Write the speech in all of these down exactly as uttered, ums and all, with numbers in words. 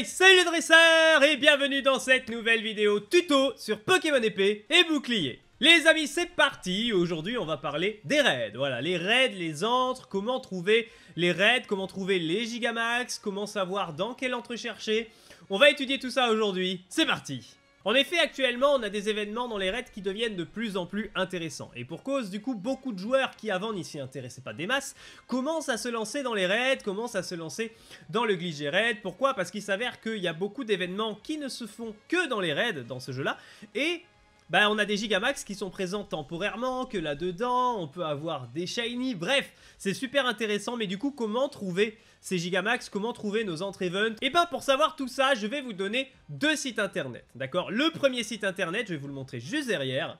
Hey, salut les dresseurs et bienvenue dans cette nouvelle vidéo tuto sur Pokémon épée et bouclier. Les amis, c'est parti. Aujourd'hui, on va parler des raids. Voilà, les raids, les antres, comment trouver les raids, comment trouver les Gigamax, comment savoir dans quel antre chercher. On va étudier tout ça aujourd'hui. C'est parti. En effet, actuellement, on a des événements dans les raids qui deviennent de plus en plus intéressants. Et pour cause, du coup, beaucoup de joueurs qui avant n'y s'y intéressaient pas des masses, commencent à se lancer dans les raids, commencent à se lancer dans le glitch raid. Pourquoi? Parce qu'il s'avère qu'il y a beaucoup d'événements qui ne se font que dans les raids, dans ce jeu-là. Et bah, on a des Gigamax qui sont présents temporairement, que là-dedans, on peut avoir des Shiny. Bref, c'est super intéressant, mais du coup, comment trouver ces Gigamax, comment trouver nos entrées event? Et ben pour savoir tout ça, je vais vous donner deux sites internet, d'accord? Le premier site internet, je vais vous le montrer juste derrière,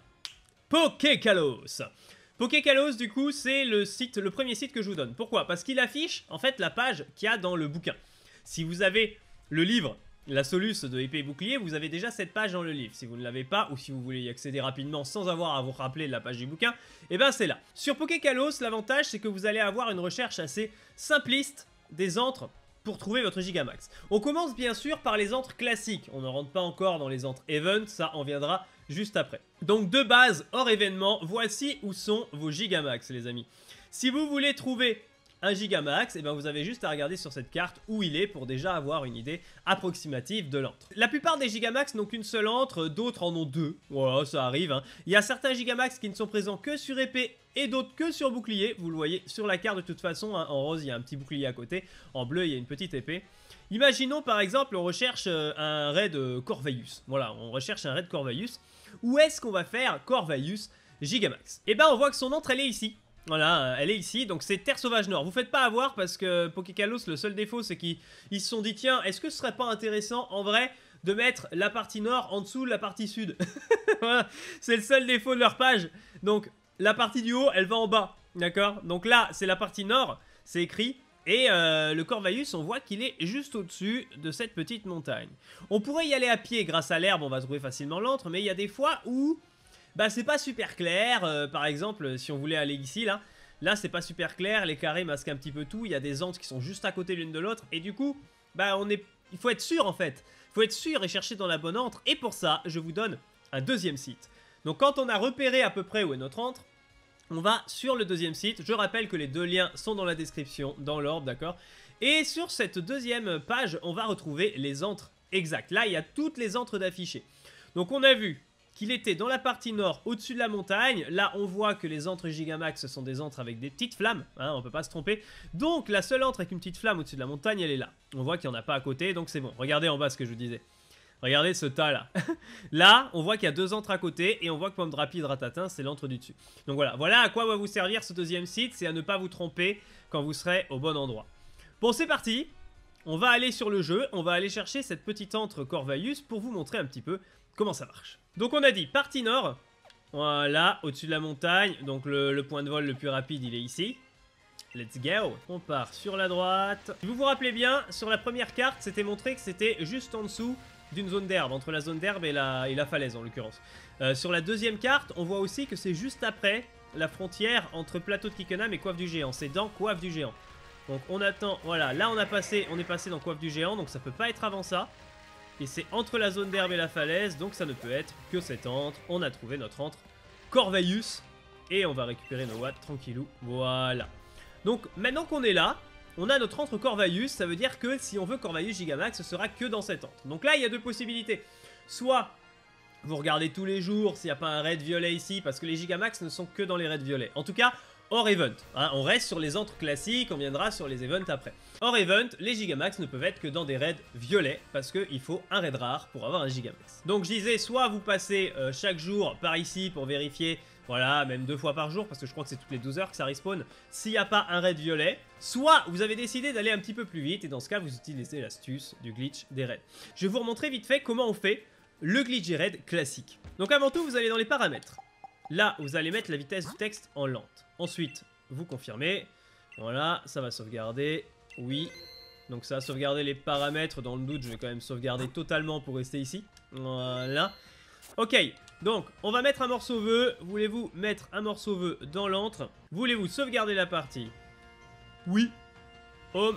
Pokékalos. Pokékalos, du coup, c'est le site, le premier site que je vous donne. Pourquoi? Parce qu'il affiche, en fait, la page qu'il y a dans le bouquin. Si vous avez le livre, la soluce de épée et bouclier, vous avez déjà cette page dans le livre. Si vous ne l'avez pas, ou si vous voulez y accéder rapidement sans avoir à vous rappeler la page du bouquin, et ben c'est là. Sur Pokékalos, l'avantage, c'est que vous allez avoir une recherche assez simpliste des antres pour trouver votre Gigamax. On commence bien sûr par les antres classiques. On ne rentre pas encore dans les antres event, ça en viendra juste après. Donc de base, hors événement, voici où sont vos Gigamax, les amis. Si vous voulez trouver un Gigamax, et ben vous avez juste à regarder sur cette carte où il est pour déjà avoir une idée approximative de l'antre. La plupart des Gigamax n'ont qu'une seule antre, d'autres en ont deux. Voilà, ça arrive, hein. Il y a certains Gigamax qui ne sont présents que sur épée et d'autres que sur bouclier. Vous le voyez sur la carte de toute façon, hein. En rose, il y a un petit bouclier à côté. En bleu, il y a une petite épée. Imaginons par exemple, on recherche euh, un raid euh, Corvus. Voilà, on recherche un raid Corvus. Où est-ce qu'on va faire Corvus Gigamax? Et ben on voit que son antre, elle est ici. Voilà, elle est ici, donc c'est Terre Sauvage Nord. Vous faites pas avoir parce que Pokékalos, le seul défaut, c'est qu'ils se sont dit, tiens, est-ce que ce serait pas intéressant, en vrai, de mettre la partie nord en dessous de la partie sud? Voilà, c'est le seul défaut de leur page. Donc, la partie du haut, elle va en bas, d'accord? Donc là, c'est la partie nord, c'est écrit. Et euh, le Corvus, on voit qu'il est juste au-dessus de cette petite montagne. On pourrait y aller à pied grâce à l'herbe, on va trouver facilement l'antre, mais il y a des fois où bah c'est pas super clair. Euh, par exemple, si on voulait aller ici, là, là c'est pas super clair, les carrés masquent un petit peu tout, il y a des antres qui sont juste à côté l'une de l'autre, et du coup, bah on est, il faut être sûr en fait, il faut être sûr et chercher dans la bonne antre, et pour ça, je vous donne un deuxième site. Donc quand on a repéré à peu près où est notre antre, on va sur le deuxième site. Je rappelle que les deux liens sont dans la description, dans l'ordre, d'accord? Et sur cette deuxième page, on va retrouver les antres exacts. Là, il y a toutes les antres d'affichés. Donc on a vu qu'il était dans la partie nord, au-dessus de la montagne. Là, on voit que les antres Gigamax sont des antres avec des petites flammes, hein, on peut pas se tromper. Donc, la seule antre avec une petite flamme au-dessus de la montagne, elle est là. On voit qu'il n'y en a pas à côté, donc c'est bon. Regardez en bas ce que je vous disais. Regardez ce tas-là. Là, on voit qu'il y a deux antres à côté, et on voit que Pomme Rapide Ratatin, c'est l'antre du dessus. Donc voilà, voilà à quoi va vous servir ce deuxième site, c'est à ne pas vous tromper quand vous serez au bon endroit. Bon, c'est parti. On va aller sur le jeu, on va aller chercher cette petite antre Corvus pour vous montrer un petit peu comment ça marche. Donc on a dit partie nord, voilà, au-dessus de la montagne, donc le, le point de vol le plus rapide il est ici. Let's go. On part sur la droite. Si vous vous rappelez bien, sur la première carte, c'était montré que c'était juste en dessous d'une zone d'herbe, entre la zone d'herbe et la, et la falaise en l'occurrence. Euh, sur la deuxième carte, on voit aussi que c'est juste après la frontière entre Plateau de Kickenham et Coiffe du Géant. C'est dans Coiffe du Géant. Donc on attend, voilà, là on, a passé, on est passé dans Coiffe du Géant, donc ça peut pas être avant ça. Et c'est entre la zone d'herbe et la falaise, donc ça ne peut être que cet antre. On a trouvé notre antre Corvus. Et on va récupérer nos watts tranquillou. Voilà. Donc maintenant qu'on est là, on a notre antre Corvus. Ça veut dire que si on veut Corvus Gigamax, ce sera que dans cet antre. Donc là, il y a deux possibilités. Soit vous regardez tous les jours s'il n'y a pas un raid violet ici, parce que les Gigamax ne sont que dans les raids violets. En tout cas, hors event, hein, on reste sur les antres classiques, on viendra sur les events après. Hors event, les Gigamax ne peuvent être que dans des raids violets, parce qu'il faut un raid rare pour avoir un Gigamax. Donc je disais, soit vous passez euh, chaque jour par ici pour vérifier, voilà, même deux fois par jour, parce que je crois que c'est toutes les douze heures que ça respawn, s'il n'y a pas un raid violet, soit vous avez décidé d'aller un petit peu plus vite, et dans ce cas, vous utilisez l'astuce du glitch des raids. Je vais vous remontrer vite fait comment on fait le glitch des raids classique. Donc avant tout, vous allez dans les paramètres. Là, vous allez mettre la vitesse du texte en lente. Ensuite, vous confirmez. Voilà, ça va sauvegarder. Oui. Donc ça a sauvegardé les paramètres. Dans le doute, je vais quand même sauvegarder totalement pour rester ici. Voilà. Ok, donc on va mettre un morceau vœu. Voulez-vous mettre un morceau vœu dans l'antre? Voulez-vous sauvegarder la partie? Oui. Home.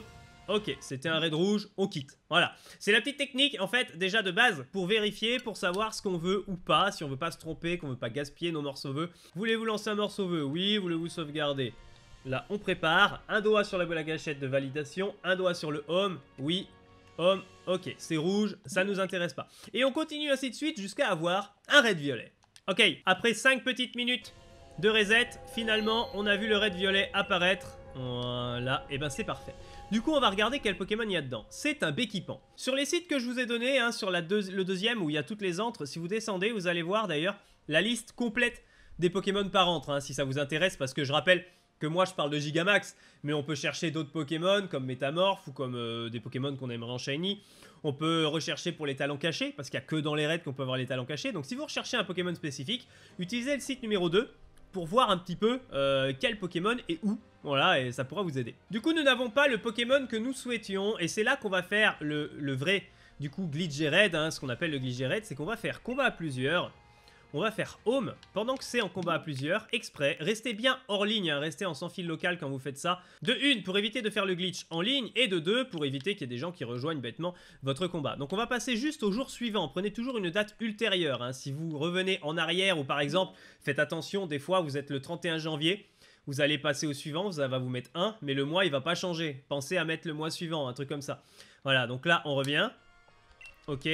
Ok, c'était un raid rouge, on quitte. Voilà, c'est la petite technique en fait déjà de base pour vérifier, pour savoir ce qu'on veut ou pas, si on veut pas se tromper, qu'on veut pas gaspiller nos morceaux vœux. Voulez-vous lancer un morceau vœu? Oui. Voulez-vous sauvegarder? Là, on prépare. Un doigt sur la boîte à gâchette de validation, un doigt sur le home. Oui, home, ok, c'est rouge, ça nous intéresse pas. Et on continue ainsi de suite jusqu'à avoir un raid violet. Ok, après cinq petites minutes de reset, finalement, on a vu le raid violet apparaître. Voilà, et ben c'est parfait. Du coup, on va regarder quel Pokémon il y a dedans. C'est un Béquipant. Sur les sites que je vous ai donnés, hein, sur la deux, le deuxième où il y a toutes les antres, si vous descendez, vous allez voir d'ailleurs la liste complète des Pokémon par antre, hein, si ça vous intéresse, parce que je rappelle que moi je parle de Gigamax, mais on peut chercher d'autres Pokémon comme Métamorph ou comme euh, des Pokémon qu'on aimerait en Shiny. On peut rechercher pour les talents cachés, parce qu'il n'y a que dans les raids qu'on peut avoir les talents cachés. Donc si vous recherchez un Pokémon spécifique, utilisez le site numéro deux pour voir un petit peu euh, quel Pokémon et où. Voilà, et ça pourra vous aider. Du coup, nous n'avons pas le Pokémon que nous souhaitions, et c'est là qu'on va faire le, le vrai, du coup, glitch raid, hein, ce qu'on appelle le glitch raid, c'est qu'on va faire combat à plusieurs. On va faire home pendant que c'est en combat à plusieurs, exprès. Restez bien hors ligne, hein, restez en sans fil local quand vous faites ça. De une, pour éviter de faire le glitch en ligne, et de deux, pour éviter qu'il y ait des gens qui rejoignent bêtement votre combat. Donc on va passer juste au jour suivant. Prenez toujours une date ultérieure. Hein. Si vous revenez en arrière, ou par exemple, faites attention, des fois vous êtes le trente et un janvier, vous allez passer au suivant, ça va vous mettre un, mais le mois il va pas changer. Pensez à mettre le mois suivant, un truc comme ça. Voilà, donc là on revient. Ok,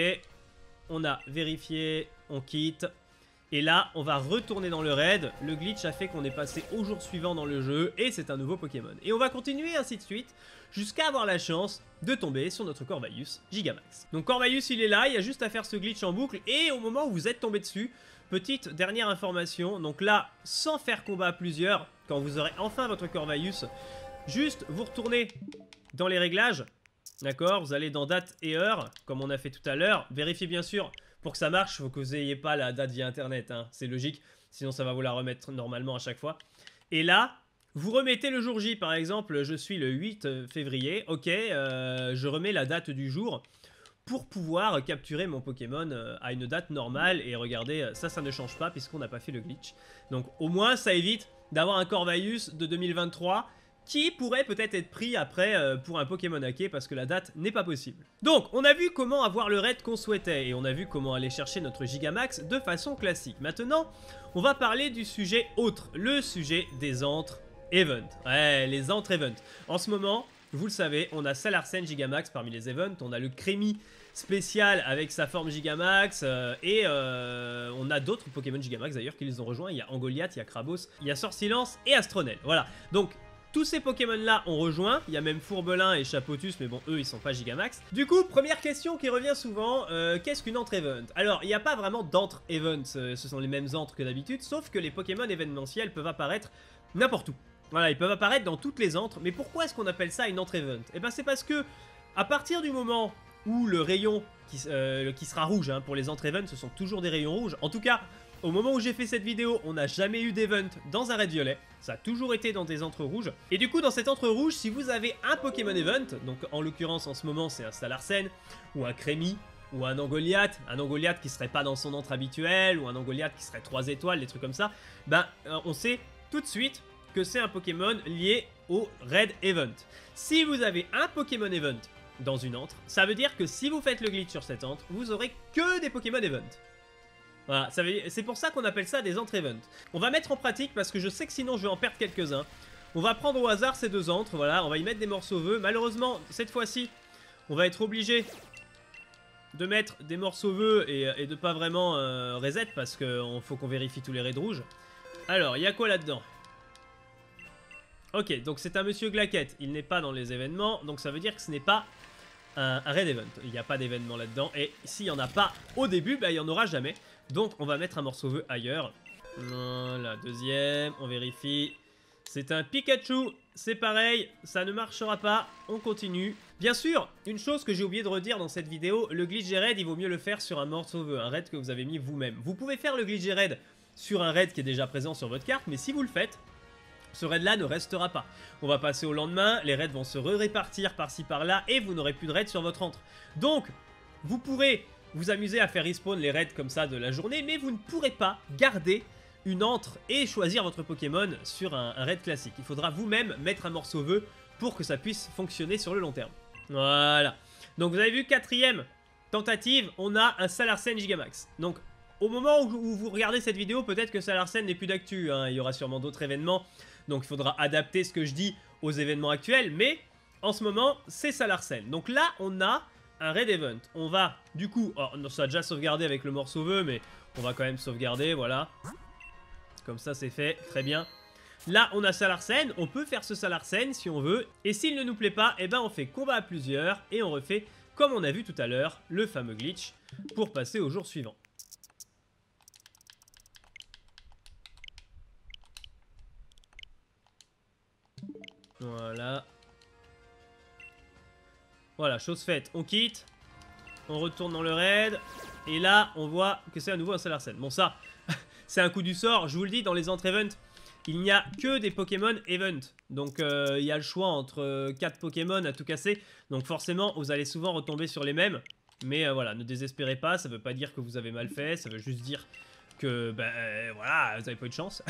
on a vérifié, on quitte. Et là, on va retourner dans le raid. Le glitch a fait qu'on est passé au jour suivant dans le jeu. Et c'est un nouveau Pokémon. Et on va continuer ainsi de suite. Jusqu'à avoir la chance de tomber sur notre Corvaius Gigamax. Donc Corvaius, il est là. Il y a juste à faire ce glitch en boucle. Et au moment où vous êtes tombé dessus, petite dernière information. Donc là, sans faire combat à plusieurs, quand vous aurez enfin votre Corvaius, juste vous retournez dans les réglages. D'accord? Vous allez dans date et heure, comme on a fait tout à l'heure. Vérifiez bien sûr. Pour que ça marche, il faut que vous n'ayez pas la date via internet, hein. C'est logique, sinon ça va vous la remettre normalement à chaque fois. Et là, vous remettez le jour J, par exemple, je suis le huit février, ok, euh, je remets la date du jour pour pouvoir capturer mon Pokémon à une date normale. Et regardez, ça, ça ne change pas puisqu'on n'a pas fait le glitch. Donc au moins, ça évite d'avoir un Corvaius de deux mille vingt-trois qui pourrait peut-être être pris après euh, pour un Pokémon hacké parce que la date n'est pas possible. Donc, on a vu comment avoir le raid qu'on souhaitait et on a vu comment aller chercher notre Gigamax de façon classique. Maintenant, on va parler du sujet autre, le sujet des antres event. Ouais, les antres event. En ce moment, vous le savez, on a Salarsen Gigamax parmi les events, on a le Crémi spécial avec sa forme Gigamax euh, et euh, on a d'autres Pokémon Gigamax d'ailleurs qui les ont rejoints. Il y a Angoliath, il y a Krabos, il y a Sorsilence et Astronel. Voilà, donc tous ces Pokémon-là ont rejoint, il y a même Fourbelin et Chapotus, mais bon, eux, ils sont pas Gigamax. Du coup, première question qui revient souvent, euh, qu'est-ce qu'une entre event? Alors, il n'y a pas vraiment d'entre event, euh, ce sont les mêmes entres que d'habitude, sauf que les Pokémon événementiels peuvent apparaître n'importe où. Voilà, ils peuvent apparaître dans toutes les entres, mais pourquoi est-ce qu'on appelle ça une entre event? Eh ben, c'est parce que, à partir du moment où le rayon qui, euh, qui sera rouge, hein, pour les entre event, ce sont toujours des rayons rouges, en tout cas, au moment où j'ai fait cette vidéo, on n'a jamais eu d'event dans un raid violet. Ça a toujours été dans des entres rouges. Et du coup, dans cette entre rouge, si vous avez un Pokémon event, donc en l'occurrence en ce moment c'est un Salarsen, ou un Crémi, ou un Angoliath, un Angoliath qui serait pas dans son entre habituel, ou un Angoliath qui serait trois étoiles, des trucs comme ça, ben euh, on sait tout de suite que c'est un Pokémon lié au raid event. Si vous avez un Pokémon event dans une entre, ça veut dire que si vous faites le glitch sur cette entre, vous aurez que des Pokémon event. Voilà, c'est pour ça qu'on appelle ça des entre events. On va mettre en pratique parce que je sais que sinon je vais en perdre quelques-uns. On va prendre au hasard ces deux entres, voilà, on va y mettre des morceaux vœux. Malheureusement, cette fois-ci, on va être obligé de mettre des morceaux vœux et, et de pas vraiment euh, reset parce qu'il faut qu'on vérifie tous les raids rouges. Alors, il y a quoi là-dedans? Ok, donc c'est un monsieur Glaquette, il n'est pas dans les événements, donc ça veut dire que ce n'est pas un, un raid event. Il n'y a pas d'événement là-dedans, et s'il n'y en a pas au début, bah, il n'y en aura jamais. Donc on va mettre un morceau vœu ailleurs. Voilà, deuxième, on vérifie. C'est un Pikachu, c'est pareil, ça ne marchera pas, on continue. Bien sûr, une chose que j'ai oublié de redire dans cette vidéo, le glitch raid, il vaut mieux le faire sur un morceau vœu, un raid que vous avez mis vous-même. Vous pouvez faire le glitch raid sur un raid qui est déjà présent sur votre carte, mais si vous le faites, ce raid là ne restera pas. On va passer au lendemain, les raids vont se répartir par-ci par-là et vous n'aurez plus de raid sur votre entre. Donc, vous pourrez vous amuser à faire respawn les raids comme ça de la journée, mais vous ne pourrez pas garder une entre et choisir votre Pokémon sur un, un raid classique. Il faudra vous-même mettre un morceau vœu pour que ça puisse fonctionner sur le long terme. Voilà. Donc vous avez vu, quatrième tentative, on a un Salarsen Gigamax. Donc au moment où vous regardez cette vidéo, peut-être que Salarsen n'est plus d'actu, hein. Il y aura sûrement d'autres événements, donc il faudra adapter ce que je dis aux événements actuels, mais en ce moment, c'est Salarsen. Donc là, on a un raid event. On va, du coup, oh, non, ça a déjà sauvegardé avec le morceau vœu, mais on va quand même sauvegarder, voilà. Comme ça, c'est fait, très bien. Là, on a Salarsen, on peut faire ce Salarsen si on veut, et s'il ne nous plaît pas, eh ben on fait combat à plusieurs, et on refait, comme on a vu tout à l'heure, le fameux glitch, pour passer au jour suivant. Voilà. Voilà, chose faite, on quitte, on retourne dans le raid, et là, on voit que c'est à nouveau un Salarsen. Bon, ça, c'est un coup du sort, je vous le dis, dans les entre-events, il n'y a que des Pokémon Event. Donc, euh, il y a le choix entre quatre Pokémon à tout casser. Donc, forcément, vous allez souvent retomber sur les mêmes. Mais euh, voilà, ne désespérez pas, ça veut pas dire que vous avez mal fait, ça veut juste dire que, ben, euh, voilà, vous avez pas eu de chance.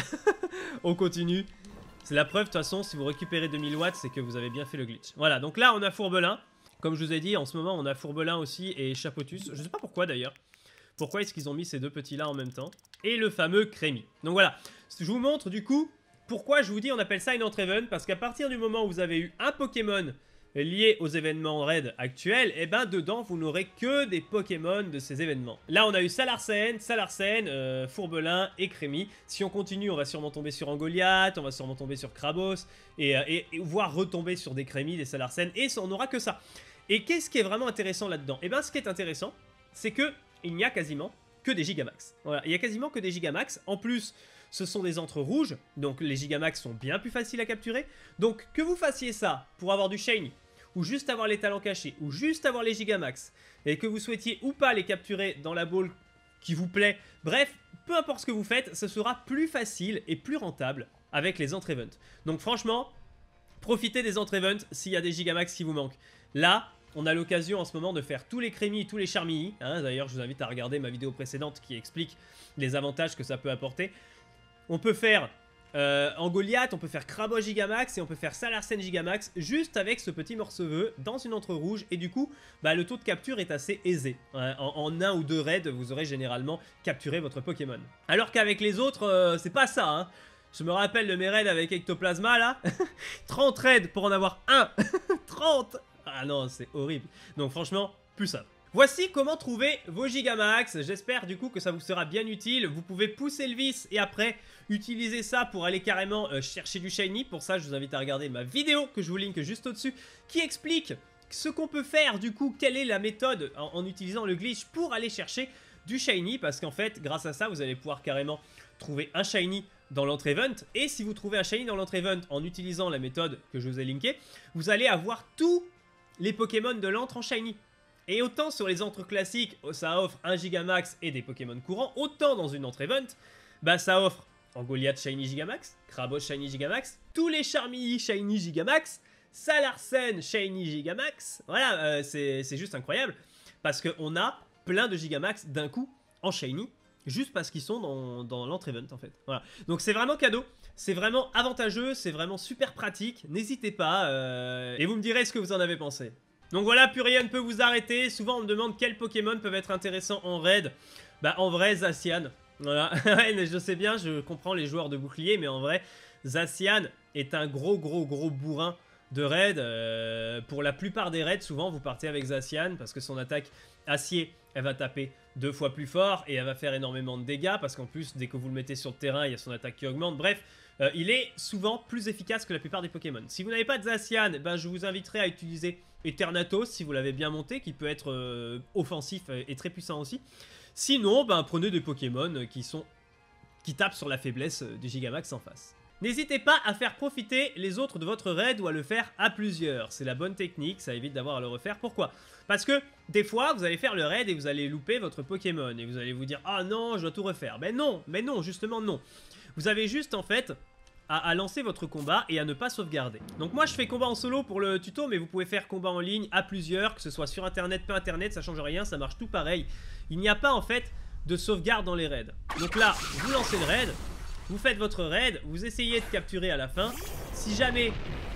On continue. C'est la preuve, de toute façon, si vous récupérez deux mille watts, c'est que vous avez bien fait le glitch. Voilà, donc là, on a Fourbelin. Comme je vous ai dit, en ce moment, on a Fourbelin aussi et Chapotus. Je sais pas pourquoi, d'ailleurs. Pourquoi est-ce qu'ils ont mis ces deux petits-là en même temps? Et le fameux Crémi. Donc voilà, je vous montre, du coup, pourquoi je vous dis on appelle ça une entre-event. Parce qu'à partir du moment où vous avez eu un Pokémon lié aux événements raid actuels, et ben dedans, vous n'aurez que des Pokémon de ces événements. Là, on a eu Salarsen, Salarsen, euh, Fourbelin et Crémi. Si on continue, on va sûrement tomber sur Angoliath, on va sûrement tomber sur Krabos, et, euh, et, et voire retomber sur des Crémi, des Salarsen, et on n'aura que ça. Et qu'est-ce qui est vraiment intéressant là-dedans? Et ben ce qui est intéressant, c'est que il n'y a quasiment que des Gigamax. Voilà, il n'y a quasiment que des Gigamax. En plus, ce sont des entres rouges, donc les Gigamax sont bien plus faciles à capturer. Donc que vous fassiez ça pour avoir du Shiny, ou juste avoir les talents cachés, ou juste avoir les Gigamax, et que vous souhaitiez ou pas les capturer dans la bowl qui vous plaît, bref, peu importe ce que vous faites, ce sera plus facile et plus rentable avec les entre-events. Donc franchement, profitez des entre-events s'il y a des Gigamax qui vous manquent. Là, on a l'occasion en ce moment de faire tous les Crémi, tous les Charmilles. Hein, d'ailleurs, je vous invite à regarder ma vidéo précédente qui explique les avantages que ça peut apporter. On peut faire euh, Angoliath, on peut faire Krabos Gigamax et on peut faire Salarsen Gigamax juste avec ce petit morceau vœu dans une entre rouge. Et du coup, bah, le taux de capture est assez aisé. Hein, en, en un ou deux raids, vous aurez généralement capturé votre Pokémon. Alors qu'avec les autres, euh, c'est pas ça. Hein. Je me rappelle de mes raids avec Ectoplasma là. trente raids pour en avoir un. trente. Ah non, c'est horrible. Donc franchement, plus simple. Voici comment trouver vos Gigamax. J'espère du coup que ça vous sera bien utile. Vous pouvez pousser le vis et après utiliser ça pour aller carrément euh, chercher du Shiny. Pour ça, je vous invite à regarder ma vidéo que je vous link juste au-dessus qui explique ce qu'on peut faire du coup, quelle est la méthode en, en utilisant le glitch pour aller chercher du Shiny. Parce qu'en fait, grâce à ça, vous allez pouvoir carrément trouver un Shiny dans l'entre-event, et si vous trouvez un Shiny dans l'entre-event en utilisant la méthode que je vous ai linkée, vous allez avoir tous les Pokémon de l'entre en Shiny. Et autant sur les entres classiques, ça offre un Gigamax et des Pokémon courants, autant dans une entre-event, bah ça offre Angoliath Shiny Gigamax, Krabos Shiny Gigamax, tous les Charmilles Shiny Gigamax, Salarsen Shiny Gigamax, voilà, euh, c'est juste incroyable, parce qu'on a plein de Gigamax d'un coup en Shiny, juste parce qu'ils sont dans, dans l'entre-event en fait. Voilà. Donc c'est vraiment cadeau, c'est vraiment avantageux, c'est vraiment super pratique. N'hésitez pas euh, et vous me direz ce que vous en avez pensé. Donc voilà, plus rien ne peut vous arrêter. Souvent on me demande quels Pokémon peuvent être intéressants en raid. Bah en vrai Zacian. Voilà, je sais bien, je comprends les joueurs de bouclier, mais en vrai Zacian est un gros gros gros bourrin de raid. Euh, pour la plupart des raids, souvent vous partez avec Zacian parce que son attaque acier, elle va taper deux fois plus fort et elle va faire énormément de dégâts parce qu'en plus dès que vous le mettez sur le terrain il y a son attaque qui augmente. Bref, euh, il est souvent plus efficace que la plupart des Pokémon. Si vous n'avez pas de Zacian, ben, je vous inviterai à utiliser Eternatus si vous l'avez bien monté, qui peut être euh, offensif et très puissant aussi. Sinon, ben, prenez des Pokémon qui sont qui tapent sur la faiblesse du Gigamax en face. N'hésitez pas à faire profiter les autres de votre raid ou à le faire à plusieurs. C'est la bonne technique, ça évite d'avoir à le refaire. Pourquoi? Parce que des fois, vous allez faire le raid et vous allez louper votre Pokémon. Et vous allez vous dire, ah non, je dois tout refaire. Mais non, mais non, justement non. Vous avez juste en fait à, à lancer votre combat et à ne pas sauvegarder. Donc moi je fais combat en solo pour le tuto, mais vous pouvez faire combat en ligne à plusieurs, que ce soit sur internet, pas internet, ça change rien, ça marche tout pareil. Il n'y a pas en fait de sauvegarde dans les raids. Donc là, vous lancez le raid. Vous faites votre raid, vous essayez de capturer à la fin. Si jamais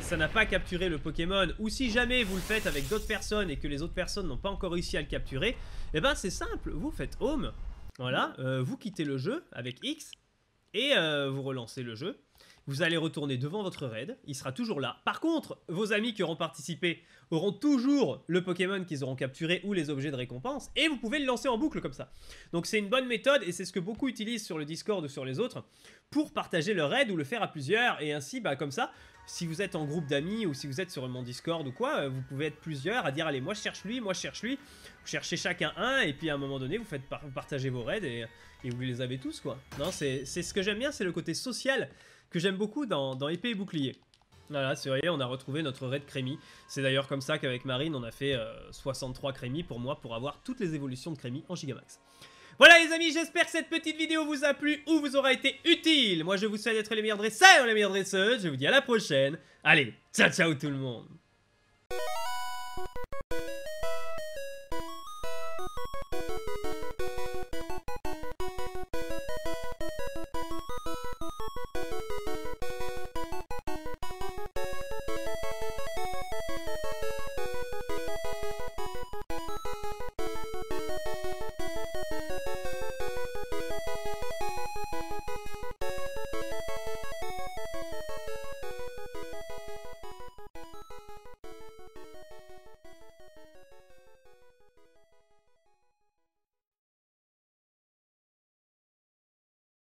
ça n'a pas capturé le Pokémon, ou si jamais vous le faites avec d'autres personnes et que les autres personnes n'ont pas encore réussi à le capturer, et ben c'est simple, vous faites home, voilà, euh, vous quittez le jeu avec X, et euh, vous relancez le jeu. Vous allez retourner devant votre raid, il sera toujours là. Par contre, vos amis qui auront participé auront toujours le Pokémon qu'ils auront capturé ou les objets de récompense, et vous pouvez le lancer en boucle comme ça. Donc c'est une bonne méthode, et c'est ce que beaucoup utilisent sur le Discord ou sur les autres, pour partager leur raid ou le faire à plusieurs, et ainsi, bah comme ça, si vous êtes en groupe d'amis ou si vous êtes sur mon Discord ou quoi, vous pouvez être plusieurs à dire allez moi je cherche lui, moi je cherche lui, vous cherchez chacun un, et puis à un moment donné vous faites par partager vos raids, et, et vous les avez tous quoi. Non, c'est ce que j'aime bien, c'est le côté social que j'aime beaucoup dans, dans épée et bouclier. Voilà, c'est vrai, on a retrouvé notre raid Crémi. C'est d'ailleurs comme ça qu'avec Marine, on a fait euh, soixante-trois Crémi pour moi, pour avoir toutes les évolutions de Crémi en Gigamax. Voilà les amis, j'espère que cette petite vidéo vous a plu ou vous aura été utile. Moi je vous souhaite d'être les meilleurs dresseurs, les meilleures dresseuses. Je vous dis à la prochaine. Allez, ciao ciao tout le monde.